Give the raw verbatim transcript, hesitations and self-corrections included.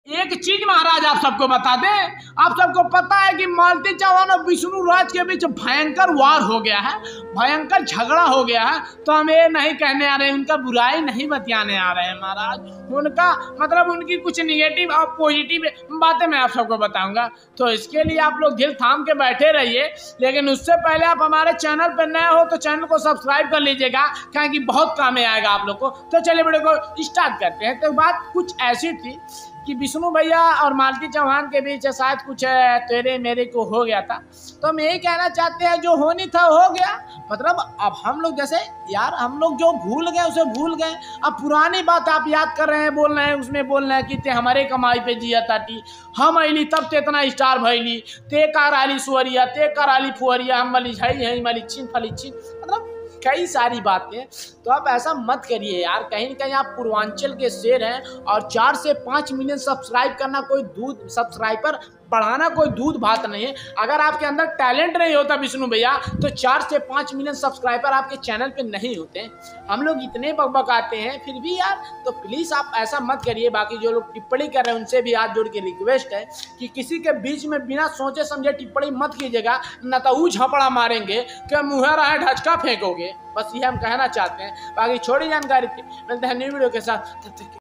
एक चीज महाराज आप सबको बता दें, आप सबको पता है कि मालती चौहान और विष्णु राज के बीच भयंकर वार हो गया है, भयंकर झगड़ा हो गया है। तो हम ये नहीं कहने आ रहे हैं, उनका बुराई नहीं बतियाने आ रहे हैं महाराज, उनका मतलब उनकी कुछ निगेटिव और पॉजिटिव बातें मैं आप सबको बताऊंगा। तो इसके लिए आप लोग दिल थाम के बैठे रहिए, लेकिन उससे पहले आप हमारे चैनल पर नए हो तो चैनल को सब्सक्राइब कर लीजिएगा, क्योंकि बहुत काम में आएगा आप लोग को। तो चलिए वीडियो को स्टार्ट करते हैं। तो बात कुछ ऐसी थी कि विष्णु भैया और मालती चौहान के बीच शायद कुछ तेरे मेरे को हो गया था। तो हम यही कहना चाहते हैं, जो होनी था हो गया। मतलब अब हम लोग जैसे यार हम लोग जो भूल गए उसे भूल गए। अब पुरानी बात आप याद कर रहे हैं, बोल रहे हैं, उसमें बोल रहे हैं कि ते हमारे कमाई पे जिया ताटी, हम अली तब ते इतना स्टार भैली, ते कार आली सुअरिया, ते कार आली फुअरिया, हम वाली झई है वाली छिन फली छिन, मतलब कई सारी बातें। तो आप ऐसा मत करिए यार, कहीं ना कहीं आप पूर्वांचल के शेर हैं, और चार से पाँच मिलियन सब्सक्राइब करना कोई दूध सब्सक्राइबर बढ़ाना कोई दूध भात नहीं है। अगर आपके अंदर टैलेंट नहीं होता विष्णु भैया, तो चार से पाँच मिलियन सब्सक्राइबर आपके चैनल पे नहीं होते। हम लोग इतने बकबक आते हैं फिर भी यार, तो प्लीज़ आप ऐसा मत करिए। बाकी जो लोग टिप्पणी कर रहे हैं उनसे भी हाथ जोड़ के रिक्वेस्ट है कि किसी के बीच में बिना सोचे समझे टिप्पणी मत कीजिएगा, न तो वो झपड़ा मारेंगे कि मुँह रहा ढचका फेंकोगे। बस ये हम कहना चाहते हैं। बाकी छोटी जानकारी थी, मिलते हैं न्यू वीडियो के साथ, तब तक